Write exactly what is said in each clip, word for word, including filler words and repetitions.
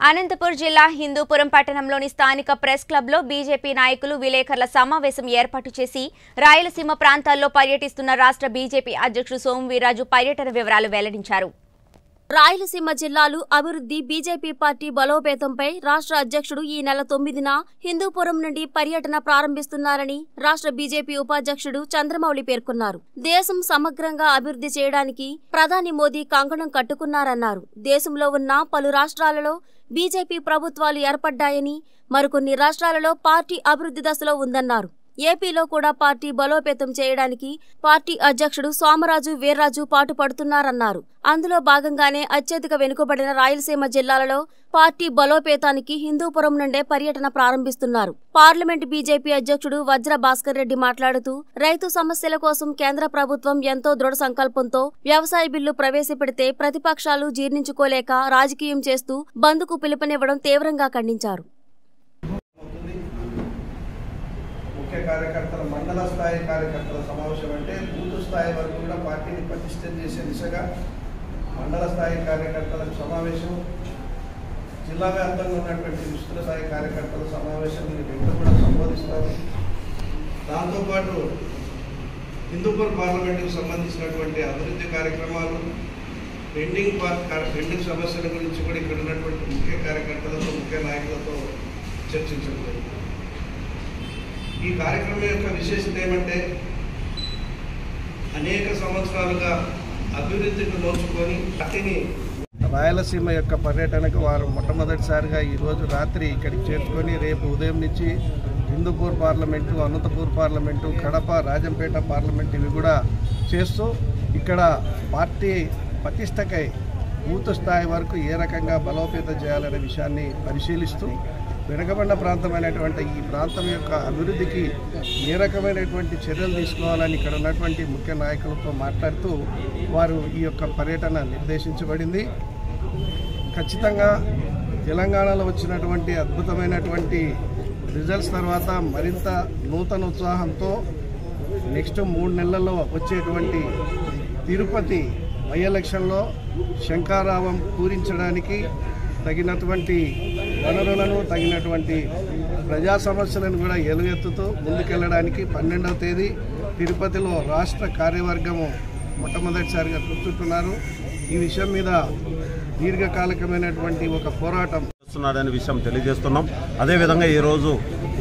అనంతపురం జిల్లా హిందూపురం పట్టణంలోని స్థానిక ప్రెస్ క్లబ్లో బీజేపీ నాయకులు విలేకరుల సమావేశం ఏర్పాటు చేసి రాయలసీమ ప్రాంతాల్లో పర్యటిస్తున్న రాష్ట్ర బీజేపీ అధ్యక్షుడు సోము వీర్రాజు పర్యటన వివరాలు వెల్లడించారు. రాయలసీమ జిల్లాలు అభివృద్ధి బీజేపీ పార్టీ బలోపేతంపై రాష్ట్ర అధ్యక్షుడు ఈ నెల తొమ్మిదిన హిందూపురం నుండి పర్యటన ప్రారంభిస్తున్నారని రాష్ట్ర బీజేపీ ఉపాధ్యక్షుడు చంద్రమౌళి పేర్కొన్నారు. దేశం సమగ్రంగా అభివృద్ధి చేయడానికి ప్రధాని మోదీ కంకణం కట్టుకున్నారన్నారు. దేశంలో ఉన్న పలు రాష్ట్రాలలో బీజేపీ ప్రభుత్వాలు ఏర్పడ్డాయని, మరికొన్ని రాష్ట్రాలలో పార్టీ అభివృద్ధి దశలో ఉందన్నారు. ఏపీలో కూడా పార్టీ బలోపేతం చేయడానికి పార్టీ అధ్యక్షుడు సోమరాజు వీర్రాజు పాటుపడుతున్నారన్నారు. అందులో భాగంగానే అత్యధిక వెనుకబడిన రాయలసీమ జిల్లాలలో పార్టీ బలోపేతానికి హిందూపురం నుండే పర్యటన ప్రారంభిస్తున్నారు. పార్లమెంట్ బీజేపీ అధ్యక్షుడు వజ్ర భాస్కర్ రెడ్డి మాట్లాడుతూ, రైతు సమస్యల కోసం కేంద్ర ప్రభుత్వం ఎంతో దృఢ సంకల్పంతో వ్యవసాయ బిల్లు ప్రవేశపెడితే ప్రతిపక్షాలు జీర్ణించుకోలేక రాజకీయం చేస్తూ బంద్కు పిలుపునివ్వడం తీవ్రంగా ఖండించారు. కార్యకర్తల మండల స్థాయి కార్యకర్తల సమావేశం అంటే బూత్ స్థాయి వరకు కూడా పార్టీని పటిష్టం చేసే దిశగా మండల స్థాయి కార్యకర్తల సమావేశం, జిల్లా వ్యాప్తంగా ఉన్నటువంటి విస్తృత స్థాయి కార్యకర్తల సమావేశం రెండు కూడా సంబోధిస్తారు. దాంతోపాటు హిందూపురం పార్లమెంటుకు సంబంధించినటువంటి అభివృద్ధి కార్యక్రమాలు, పెండింగ్ పెండింగ్ సమస్యల గురించి కూడా ఇక్కడ ఉన్నటువంటి ముఖ్య కార్యకర్తలతో ముఖ్య నాయకులతో చర్చించబడింది. ఈ కార్యక్రమం యొక్క విశేషత ఏమంటే, అనేక సంవత్సరాలుగా అభివృద్ధికి నోచుకొని పార్టీని రాయలసీమ యొక్క పర్యటనకు వారు మొట్టమొదటిసారిగా ఈరోజు రాత్రి ఇక్కడికి చేర్చుకొని రేపు ఉదయం నుంచి Hindupur parliament, Anantapur parliament, Kadapa, Rajampet parliament ఇవి కూడా చేస్తూ ఇక్కడ పార్టీ ప్రతిష్టకై బూత్ స్థాయి వరకు ఏ రకంగా బలోపేతం చేయాలనే విషయాన్ని పరిశీలిస్తూ వెనుకబడిన ప్రాంతమైనటువంటి ఈ ప్రాంతం యొక్క అభివృద్ధికి ఏ రకమైనటువంటి చర్యలు తీసుకోవాలని ఇక్కడ ఉన్నటువంటి ముఖ్య నాయకులతో మాట్లాడుతూ వారు ఈ యొక్క పర్యటన నిర్దేశించబడింది. ఖచ్చితంగా తెలంగాణలో వచ్చినటువంటి అద్భుతమైనటువంటి రిజల్ట్స్ తర్వాత మరింత నూతన ఉత్సాహంతో నెక్స్ట్ మూడు నెలల్లో వచ్చేటువంటి తిరుపతి బై ఎలక్షన్లో శంఖారావం పూరించడానికి తగినటువంటి వనరులను, తగినటువంటి ప్రజా సమస్యలను కూడా ఎలుగెత్తుతూ ముందుకెళ్లడానికి పన్నెండవ తేదీ తిరుపతిలో రాష్ట్ర కార్యవర్గము మొట్టమొదటిసారిగా కూర్చుంటున్నారు. ఈ విషయం మీద దీర్ఘకాలికమైనటువంటి ఒక పోరాటం చేస్తున్నాడనే విషయం తెలియజేస్తున్నాం. అదేవిధంగా ఈరోజు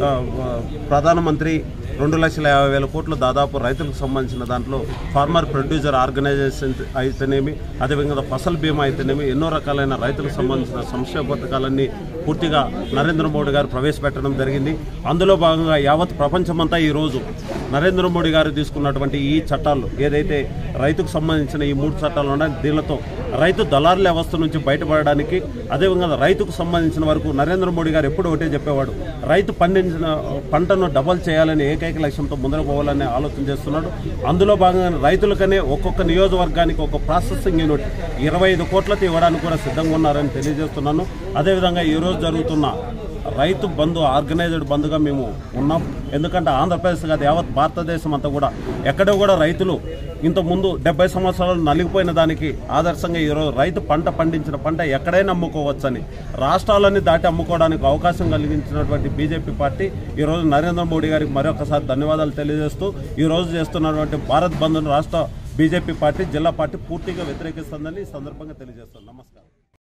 ప్రధానమంత్రి రెండు లక్షల యాభై వేల కోట్లు దాదాపు రైతులకు సంబంధించిన దాంట్లో ఫార్మర్ ప్రొడ్యూసర్ ఆర్గనైజేషన్ అయితేనేమి, అదేవిధంగా ఫసల్ బీమా అయితేనేమి, ఎన్నో రకాలైన రైతులకు సంబంధించిన సంక్షేమ పథకాలన్నీ పూర్తిగా నరేంద్ర మోడీ గారు ప్రవేశపెట్టడం జరిగింది. అందులో భాగంగా యావత్ ప్రపంచమంతా ఈరోజు నరేంద్ర మోడీ గారు తీసుకున్నటువంటి ఈ చట్టాలు ఏదైతే రైతుకు సంబంధించిన ఈ మూడు చట్టాలు ఉన్నాయి, దీనితో రైతు దళారుల వ్యవస్థ నుంచి బయటపడడానికి, అదేవిధంగా రైతుకు సంబంధించిన వరకు నరేంద్ర మోడీ గారు ఎప్పుడు ఒకటే చెప్పేవాడు, రైతు పండించిన పంటను డబల్ చేయాలని ఏకైక లక్ష్యంతో ముందర పోవాలని ఆలోచన చేస్తున్నాడు. అందులో భాగంగా రైతులకనే ఒక్కొక్క నియోజకవర్గానికి ఒక ప్రాసెసింగ్ యూనిట్ ఇరవై ఐదు కోట్లతో ఇవ్వడానికి కూడా సిద్ధంగా ఉన్నారని తెలియజేస్తున్నాను. అదేవిధంగా ఈరోజు జరుగుతున్న రైతు బంధు ఆర్గనైజ్డ్ బంధుగా మేము ఉన్నాం. ఎందుకంటే ఆంధ్రప్రదేశ్ కాదు యావత్ భారతదేశం అంతా కూడా ఎక్కడో కూడా రైతులు ఇంతకుముందు డెబ్బై సంవత్సరాలు నలిగిపోయిన దానికి ఆదర్శంగా ఈరోజు రైతు పంట పండించిన పంట ఎక్కడైనా అమ్ముకోవచ్చని రాష్ట్రాలన్నీ దాటి అమ్ముకోవడానికి అవకాశం కలిగించినటువంటి బీజేపీ పార్టీ ఈరోజు నరేంద్ర మోడీ గారికి మరొకసారి ధన్యవాదాలు తెలియజేస్తూ ఈరోజు చేస్తున్నటువంటి భారత్ బంద్ను రాష్ట్ర బీజేపీ పార్టీ, జిల్లా పార్టీ పూర్తిగా వ్యతిరేకిస్తుందని ఈ సందర్భంగా తెలియజేస్తాను. నమస్కారం.